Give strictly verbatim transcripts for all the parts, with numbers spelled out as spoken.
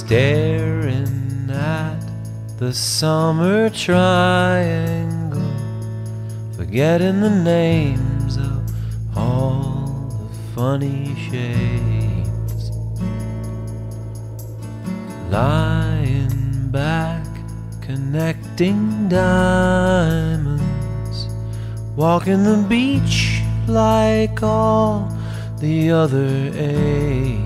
staring at the summer triangle, forgetting the names of all the funny shapes. Lying back, connecting diamonds, walking the beach like all the other apes.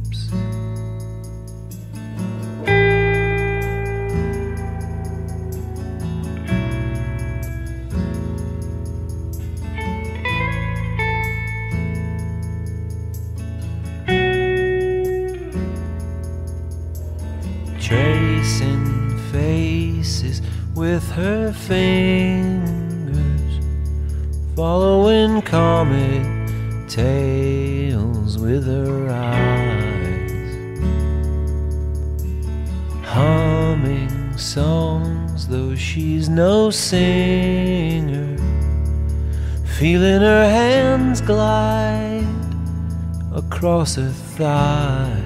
Tracing faces with her fingers, following comet tails with her eyes, humming songs though she's no singer, feeling her hands glide across her thigh.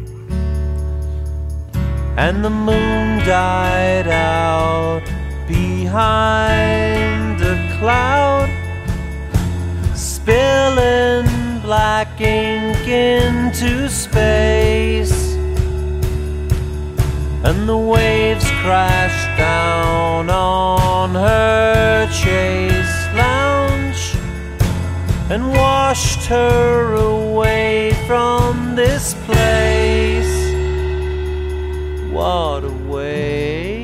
And the moon died out behind a cloud, spilling black ink into space, and the waves crashed down on her chase lounge and washed her away from this place. What a waste.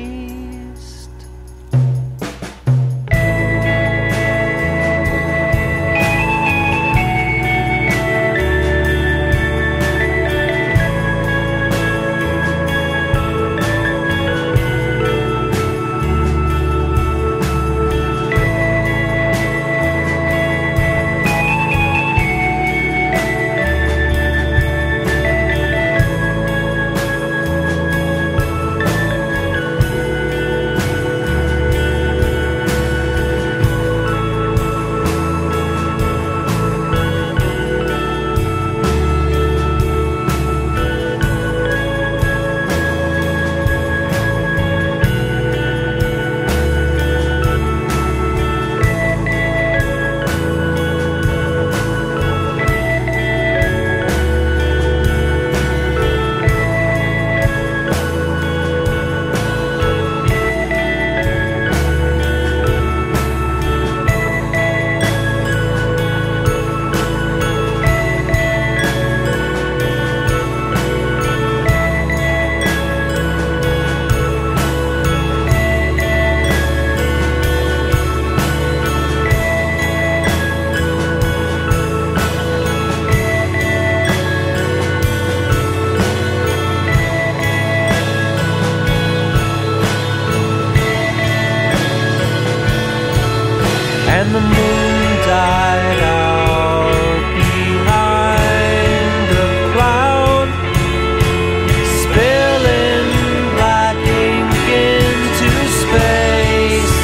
And the moon died out behind a cloud, spilling black ink into space,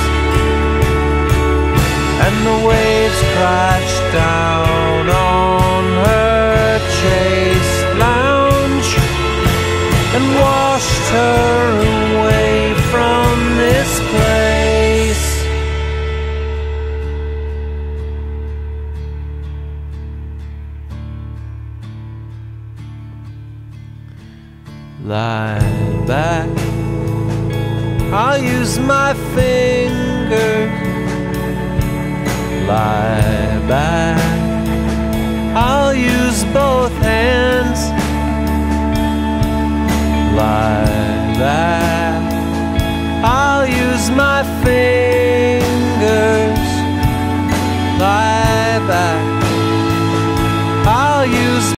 and the waves crashed down on her chase lounge and washed her away from this place. Lie back, I'll use my fingers. Lie back, I'll use both hands.